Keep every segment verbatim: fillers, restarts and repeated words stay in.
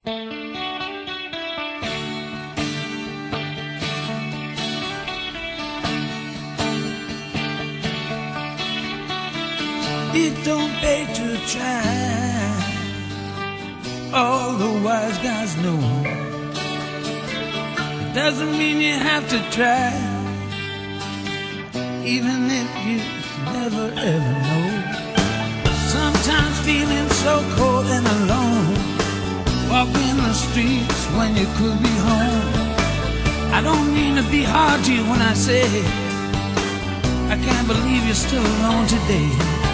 It don't pay to try. All the wise guys know. It doesn't mean you have to try, even if you never ever know. Sometimes feeling so cold and alone, walking the streets when you could be home. I don't mean to be hard to you when I say I can't believe you're still alone today.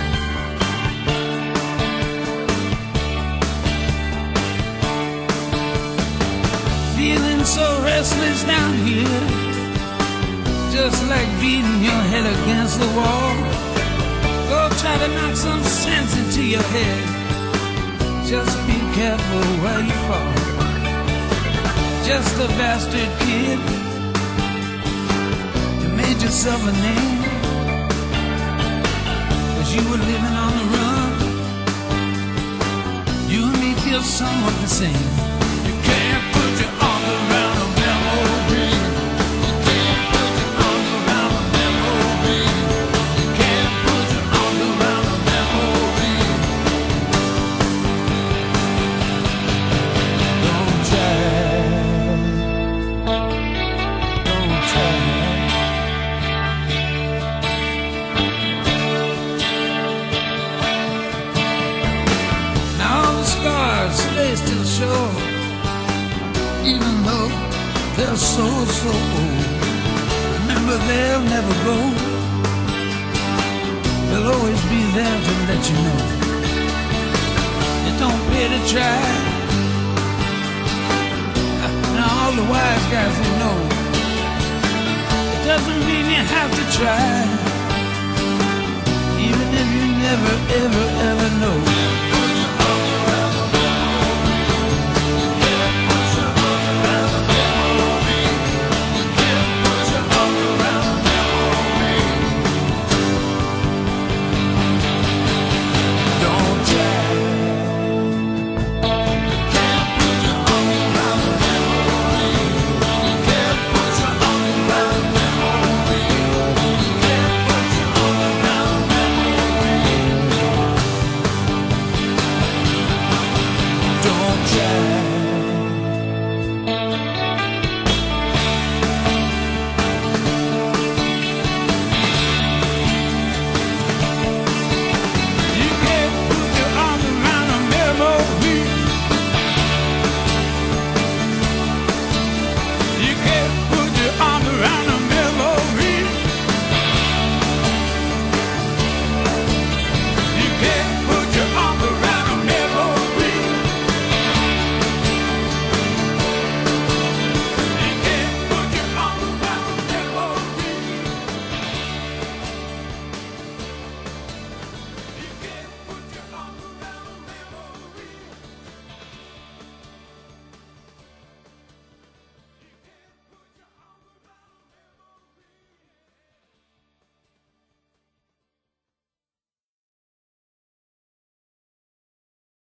Feeling so restless down here, just like beating your head against the wall. Go try to knock some sense into your head. Just be careful where you fall. Just a bastard kid, you made yourself a name, 'cause you were living on the run. You and me feel somewhat the same. You can't put your arms around a memory. You can't put your arms around a memory. You can't put your arms around a memory. Don't try. Don't try. Now all the scars, they still show, even though they're so, so old. Remember, they'll never go. They'll always be there to let you know it don't pay to try. Now all the wise guys who know, it doesn't mean you have to try, even if you never, ever, ever know.